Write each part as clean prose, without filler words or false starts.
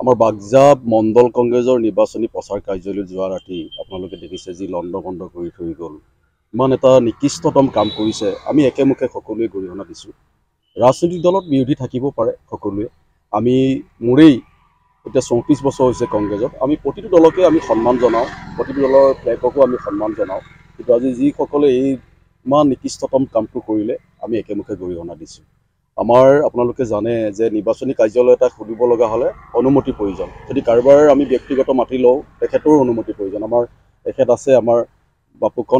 আমাৰ বাগজাপ মণ্ডল কংগ্ৰেছৰ নিৰ্বাচনী প্ৰচাৰ কাৰ্যালয়ত যোৱা ৰাতি আপোনালোকে দেখিছে যি লণ্ডভণ্ড কৰি থৈ গ'ল। ইমান এটা নিকৃষ্টতম কাম কৰিছে। আমি একেমুখে সকলোৱে গৰিহণা দিছোঁ। ৰাজনৈতিক দলত বিৰোধী থাকিব পাৰে সকলোৱে। আমি মোৰেই এতিয়া 34 বছৰ হৈছে কংগ্ৰেছত। আমি প্ৰতিটো দলকে আমি সন্মান জনাওঁ, প্ৰতিটো দলৰ ফ্লেগকো আমি সন্মান জনাওঁ। কিন্তু আজি যিসকলে এই ইমান নিকৃষ্টতম কামটো কৰিলে আমি একেমুখে গৰিহণা দিছোঁ। আমাৰ আপোনালোকে জানে যে নিৰ্বাচনী কাৰ্যালয় এটা খুলিব লগা হ'লে অনুমতিৰ প্ৰয়োজন। যদি কাৰোবাৰ আমি ব্যক্তিগত মাটি লওঁ তেখেতৰো অনুমতিৰ প্ৰয়োজন। আমাৰ তেখেত আছে আমাৰ বাপুকণ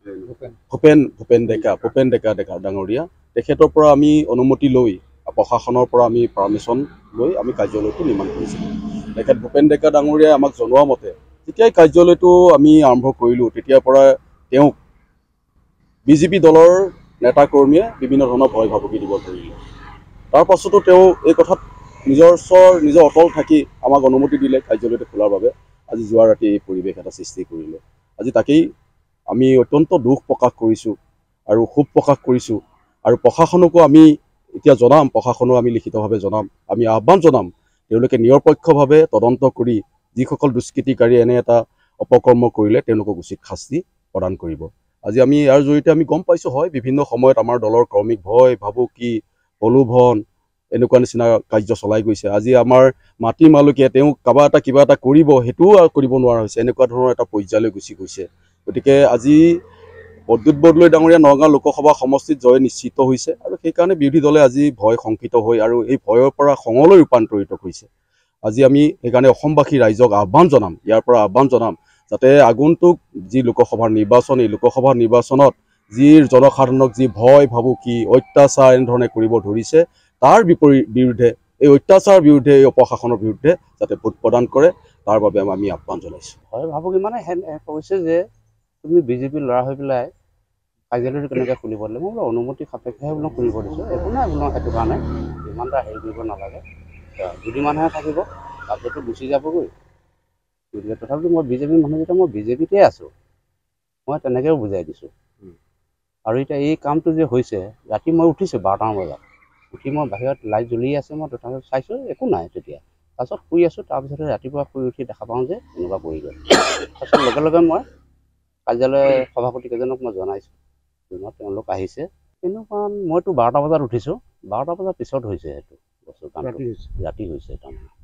ভূপেন ডেকা ডাঙৰীয়া, তেখেতৰ পৰা আমি অনুমতি লৈ প্ৰশাসনৰ পৰা আমি পাৰ্মিশ্যন লৈ আমি কাৰ্যালয়টো নিৰ্মাণ কৰিছিলোঁ। তেখেত ভূপেন ডেকা ডাঙৰীয়াই আমাক জনোৱা মতে যেতিয়াই কাৰ্যালয়টো আমি আৰম্ভ কৰিলোঁ তেতিয়াৰ পৰা তেওঁক বিজেপি দলৰ নেতাকৰ্মীয়ে বিভিন্ন ধৰণৰ ভয় ভাবুকি দিব ধৰিলে। তাৰ পাছতো তেওঁ এই কথাত নিজৰ অটল থাকি আমাক অনুমতি দিলে কাৰ্যালয়টো খোলাৰ বাবে। আজি যোৱা ৰাতি এই পৰিৱেশ এটা সৃষ্টি কৰিলে। আজি তাকেই আমি অত্যন্ত দুখ প্ৰকাশ কৰিছোঁ আৰু ক্ষোভ প্ৰকাশ কৰিছোঁ। আৰু প্ৰশাসনকো আমি এতিয়া জনাম, প্ৰশাসনক আমি লিখিতভাৱে জনাম, আমি আহ্বান জনাম তেওঁলোকে নিৰপেক্ষভাৱে তদন্ত কৰি যিসকল দুষ্কৃতিকাৰী এনে এটা অপকৰ্ম কৰিলে তেওঁলোকক উচিত শাস্তি প্ৰদান কৰিব। আজি আমি ইয়াৰ জৰিয়তে আমি গম পাইছোঁ হয় বিভিন্ন সময়ত আমাৰ দলৰ কৰ্মীক ভয় ভাবুকি প্ৰলোভন এনেকুৱা নিচিনা কাৰ্য চলাই গৈছে। আজি আমাৰ মাটি মালিকে তেওঁক কিবা এটা কৰিব সেইটোও কৰিব নোৱাৰা হৈছে, এনেকুৱা ধৰণৰ এটা পৰ্যায়লৈ গুচি গৈছে। গতিকে আজি প্ৰদ্যুৎ বৰদলৈ ডাঙৰীয়া নগাঁও লোকসভা সমষ্টিত জয় নিশ্চিত হৈছে আৰু সেইকাৰণে বিৰোধী দলে আজি ভয় শংকিত হৈ আৰু এই ভয়ৰ পৰা খঙলৈ ৰূপান্তৰিত হৈছে। আজি আমি সেইকাৰণে অসমবাসী ৰাইজক আহ্বান জনাম, ইয়াৰ পৰা আহ্বান জনাম যাতে আগন্তুক যি লোকসভাৰ নিৰ্বাচন, এই লোকসভা নিৰ্বাচনত যি জনসাধাৰণক যি ভয় ভাবুকি অত্যাচাৰ এনেধৰণে কৰিব ধৰিছে তাৰ বিৰুদ্ধে এই অত্যাচাৰৰ বিৰুদ্ধে এই অপশাসনৰ বিৰুদ্ধে যাতে ভোট প্ৰদান কৰে তাৰ বাবে আমি আহ্বান জনাইছোঁ। হয় ভাবুকি মানে কৈছে যে তুমি বিজেপিৰ ল'ৰা হৈ পেলাই কাৰ্যালয়টো কেনেকৈ খুলিব দিলে। মই বোলো অনুমতি সাপেক্ষেহে বোলো খুলিব দিছোঁ, একো নাই বোলো সেইটো কাৰণে ইমান এটা হেৰি কৰিব নালাগে, দুদিনমানহে থাকিব তাৰপিছতো গুচি যাবগৈ। গতিকে তথাপিতো মই বিজেপিৰ মানুহ যেতিয়া মই বিজেপিতে আছোঁ, মই তেনেকৈও বুজাই দিছোঁ। আৰু এতিয়া এই কামটো যে হৈছে ৰাতি মই উঠিছোঁ 12টামান বজাত, উঠি মই বাহিৰত লাইট জ্বলি আছে, মই তথাপিও চাইছোঁ একো নাই তেতিয়া। তাৰপিছত শুই আছোঁ, তাৰপিছতে ৰাতিপুৱা শুই উঠি দেখা পাওঁ যে এনেকুৱা পৰি গ'ল। তাৰপিছত লগে লগে মই কাৰ্যালয়ৰ সভাপতিকেইজনক মই জনাইছোঁ, তেওঁলোক আহিছে। এনেকুৱা মইতো 12টা বজাত উঠিছোঁ, 12টা বজাৰ পিছত হৈছে সেইটো বস্তু কামটো ৰাতি হৈছে তাৰমানে।